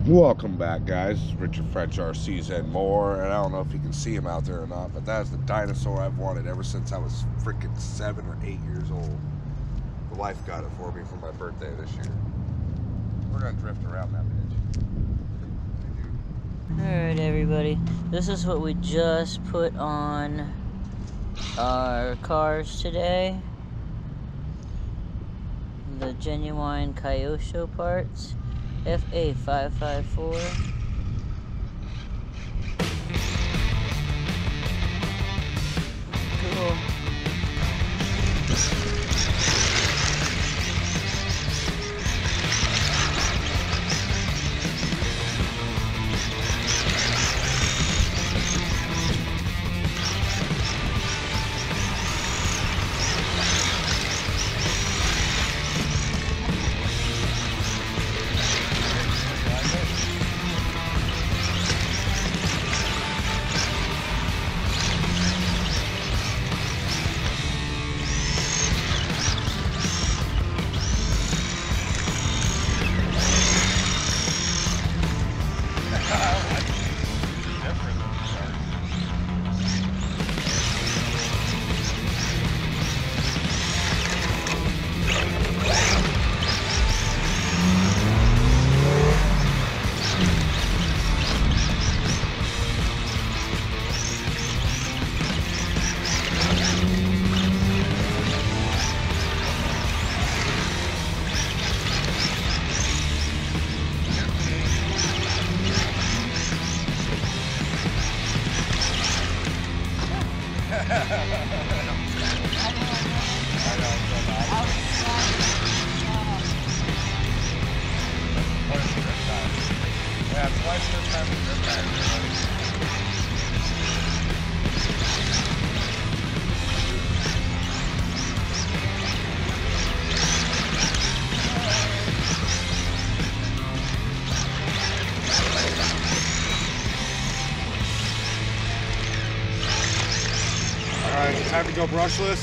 Welcome back, guys. It's Richard French, RCs, and more. And I don't know if you can see him out there or not, but that is the dinosaur I've wanted ever since I was freaking 7 or 8 years old. The wife got it for me for my birthday this year. We're gonna drift around that bitch. Alright, everybody. This is what we just put on our cars today. The genuine Kyosho parts. FA554. Cool. Alright, time to go brushless.